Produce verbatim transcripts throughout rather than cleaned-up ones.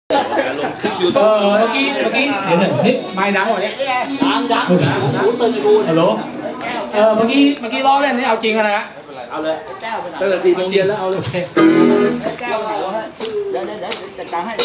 เออเมื่อกี้เมื่อกี้เดี๋ยวเฮ้ยไม่ดังกว่านี้ดังดังหูตึงกูฮัลโหลเออเมื่อกี้เมื่อกี้ล้อเล่นนี่เอาจริงอะไรฮะเอาเลยแก้วไปหน่อยตั้งแต่สี่โมงเย็นแล้วเอาเลยแก้วเหรอฮะเดี๋ยวเดี๋ยวเดี๋ยวจัดการให้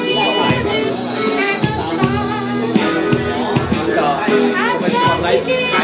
Like